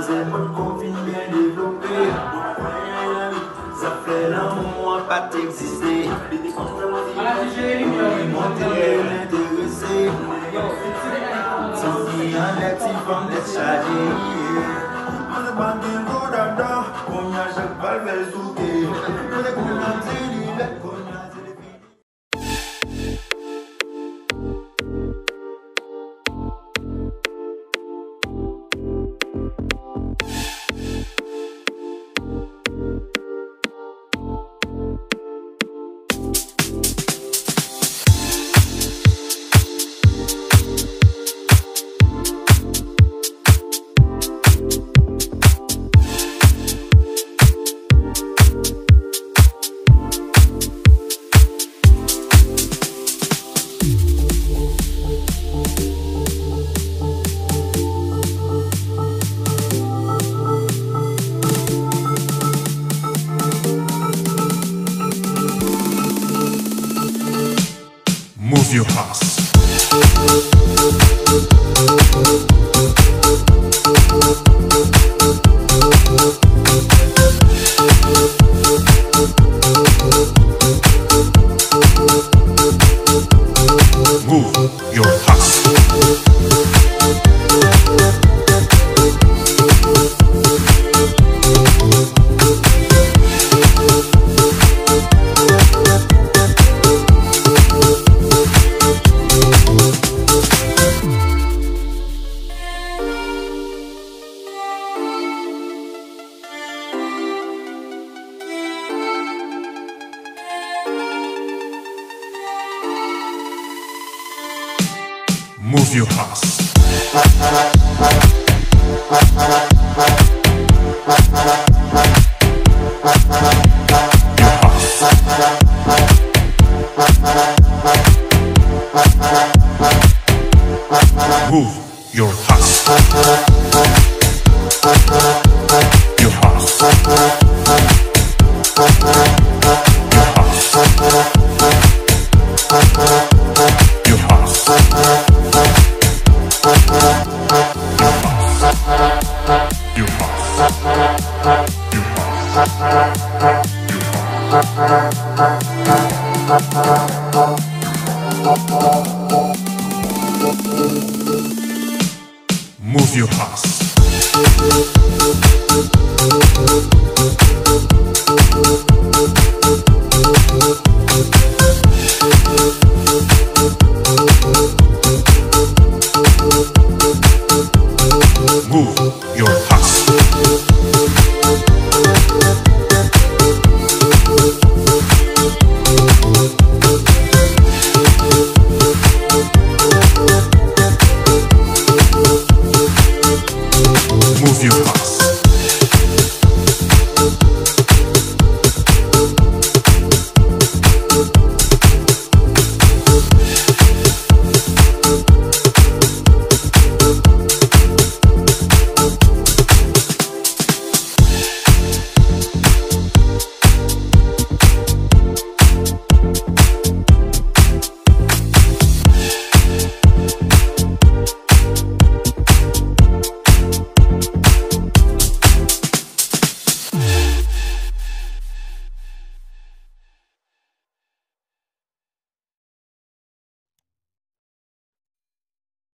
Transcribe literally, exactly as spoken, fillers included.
mademoiselle, mon confine bien développé. Ça fait l'amour, pas t'exister. Monter l'intéressé. Sans qui en est-il from the chargé? On est pas bien go d'adam, on y a chaque balle vers zouké. On est qu'on a dit, on a dit. Move your house. Move your house. Move your house. Move your house. Your house. Your house. Your house. Your Move your house.